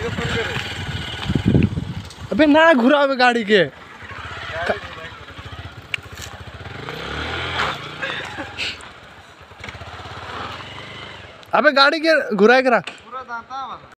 अबे ना घुरा गाड़ी के। अबे गाड़ी के घुराए करा।